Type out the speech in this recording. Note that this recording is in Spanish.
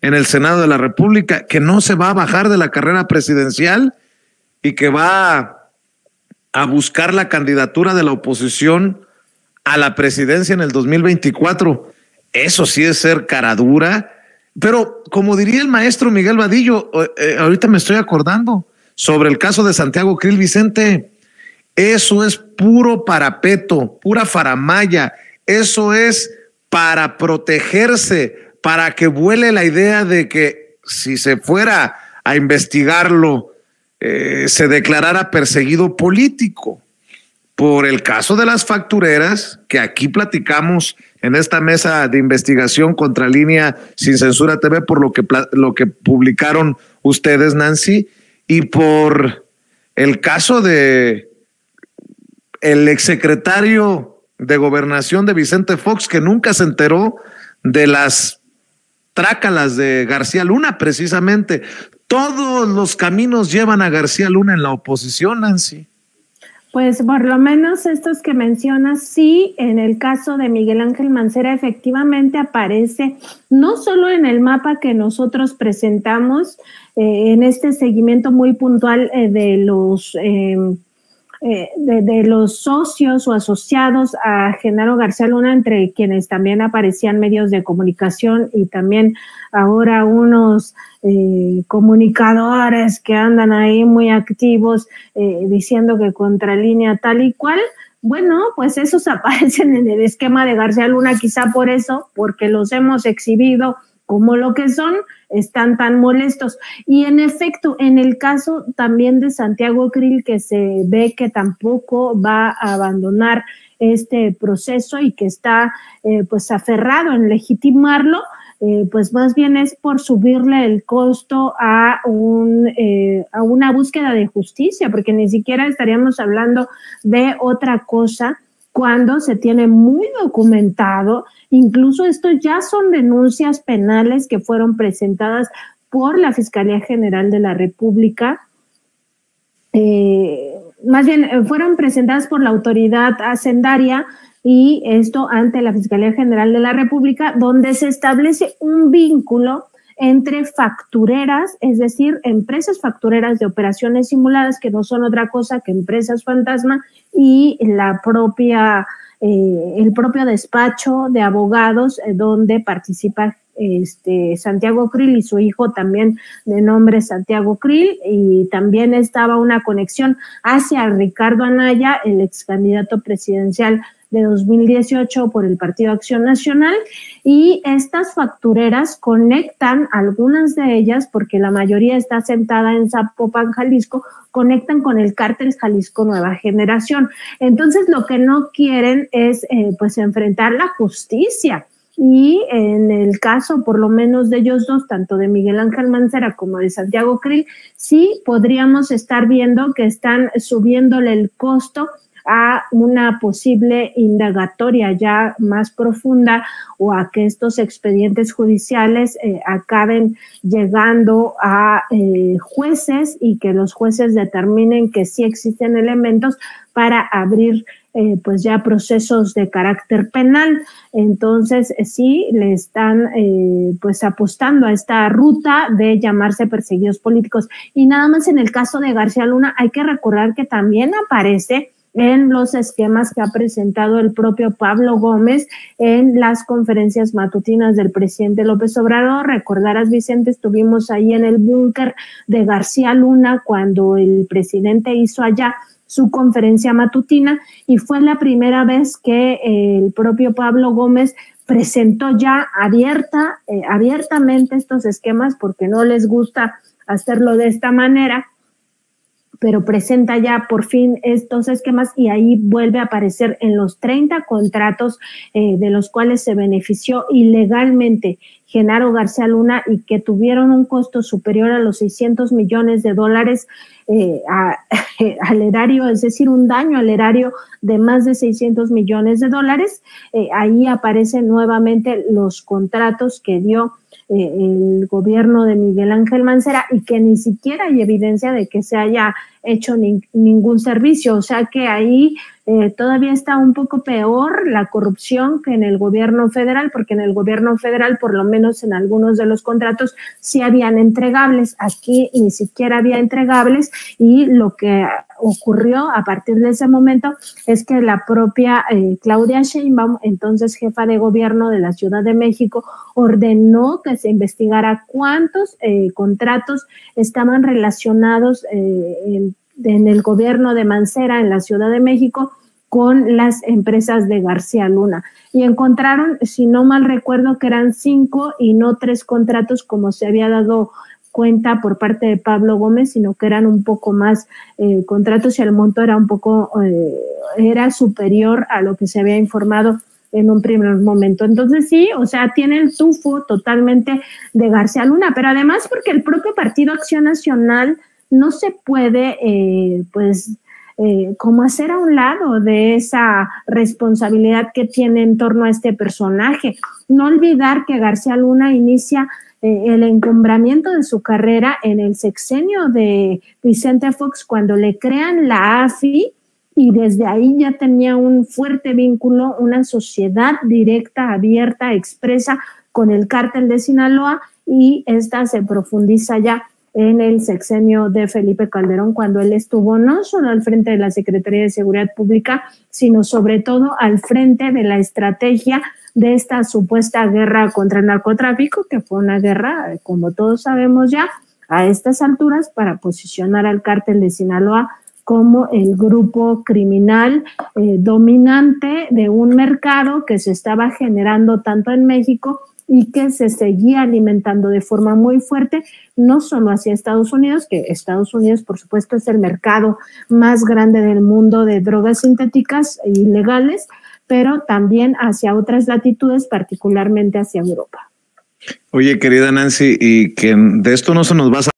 en el Senado de la República, que no se va a bajar de la carrera presidencial y que va a buscar la candidatura de la oposición a la presidencia en el 2024. Eso sí es ser cara dura. Pero como diría el maestro Miguel Vadillo, ahorita me estoy acordando sobre el caso de Santiago Krill, Vicente, eso es puro parapeto, pura faramalla, eso es para protegerse, para que vuele la idea de que si se fuera a investigarlo, se declarara perseguido político. Por el caso de las factureras, que aquí platicamos en esta mesa de investigación contra Línea Sin Censura TV, por lo que publicaron ustedes, Nancy, y por el caso de el exsecretario de Gobernación de Vicente Fox, que nunca se enteró de las trácalas de García Luna, precisamente. Todos los caminos llevan a García Luna en la oposición, Nancy. Pues por lo menos estos que mencionas, sí, en el caso de Miguel Ángel Mancera efectivamente aparece no solo en el mapa que nosotros presentamos, en este seguimiento muy puntual de los socios o asociados a Genaro García Luna, entre quienes también aparecían medios de comunicación y también ahora unos comunicadores que andan ahí muy activos diciendo que contra Línea tal y cual. Bueno, pues esos aparecen en el esquema de García Luna, quizá por eso, porque los hemos exhibido como lo que son, están tan molestos. Y en efecto, en el caso también de Santiago Krill, que se ve que tampoco va a abandonar este proceso y que está pues aferrado en legitimarlo, pues más bien es por subirle el costo a una búsqueda de justicia, porque ni siquiera estaríamos hablando de otra cosa cuando se tiene muy documentado. Incluso esto ya son denuncias penales que fueron presentadas por la Fiscalía General de la República, más bien fueron presentadas por la autoridad hacendaria, y esto ante la Fiscalía General de la República, donde se establece un vínculo entre factureras, es decir, empresas factureras de operaciones simuladas, que no son otra cosa que empresas fantasma, y la propia el propio despacho de abogados donde participa Santiago Krill y su hijo también de nombre Santiago Krill, y también estaba una conexión hacia Ricardo Anaya, el ex candidato presidencial de 2018 por el Partido Acción Nacional, y estas factureras conectan, algunas de ellas, porque la mayoría está sentada en Zapopan, Jalisco, conectan con el cártel Jalisco Nueva Generación. Entonces lo que no quieren es pues enfrentar la justicia. Y en el caso, por lo menos de ellos dos, tanto de Miguel Ángel Mancera como de Santiago Krill, sí podríamos estar viendo que están subiéndole el costo a una posible indagatoria ya más profunda, o a que estos expedientes judiciales acaben llegando a jueces, y que los jueces determinen que sí existen elementos para abrir pues ya procesos de carácter penal. Entonces sí le están pues apostando a esta ruta de llamarse perseguidos políticos. Y nada más en el caso de García Luna hay que recordar que también aparece en los esquemas que ha presentado el propio Pablo Gómez en las conferencias matutinas del presidente López Obrador. Recordarás, Vicente, estuvimos ahí en el búnker de García Luna cuando el presidente hizo allá su conferencia matutina, y fue la primera vez que el propio Pablo Gómez presentó ya abiertamente estos esquemas, porque no les gusta hacerlo de esta manera, pero presenta ya por fin estos esquemas, y ahí vuelve a aparecer en los 30 contratos de los cuales se benefició ilegalmente Genaro García Luna, y que tuvieron un costo superior a los $600 millones al erario, es decir, un daño al erario de más de $600 millones. Ahí aparecen nuevamente los contratos que dio el gobierno de Miguel Ángel Mancera, y que ni siquiera hay evidencia de que se haya hecho ningún servicio. O sea que ahí todavía está un poco peor la corrupción que en el gobierno federal, porque en el gobierno federal, por lo menos en algunos de los contratos, sí habían entregables. Aquí ni siquiera había entregables, y lo que ocurrió a partir de ese momento es que la propia Claudia Sheinbaum, entonces jefa de gobierno de la Ciudad de México, ordenó que se investigara cuántos contratos estaban relacionados en el gobierno de Mancera en la Ciudad de México con las empresas de García Luna. Y encontraron, si no mal recuerdo, que eran 5 y no 3 contratos como se había dado cuenta por parte de Pablo Gómez, sino que eran un poco más contratos, y el monto era un poco, era superior a lo que se había informado en un primer momento. Entonces sí, o sea, tiene el tufo totalmente de García Luna, pero además porque el propio Partido Acción Nacional no se puede, como hacer a un lado de esa responsabilidad que tiene en torno a este personaje. No olvidar que García Luna inicia el encumbramiento de su carrera en el sexenio de Vicente Fox, cuando le crean la AFI, y desde ahí ya tenía un fuerte vínculo, una sociedad directa, abierta, expresa con el cártel de Sinaloa, y esta se profundiza ya en el sexenio de Felipe Calderón, cuando él estuvo no solo al frente de la Secretaría de Seguridad Pública, sino sobre todo al frente de la estrategia de esta supuesta guerra contra el narcotráfico, que fue una guerra, como todos sabemos ya, a estas alturas, para posicionar al cártel de Sinaloa como el grupo criminal dominante de un mercado que se estaba generando tanto en México y que se seguía alimentando de forma muy fuerte, no solo hacia Estados Unidos, que Estados Unidos, por supuesto, es el mercado más grande del mundo de drogas sintéticas e ilegales, pero también hacia otras latitudes, particularmente hacia Europa. Oye, querida Nancy, y que de esto no se nos va a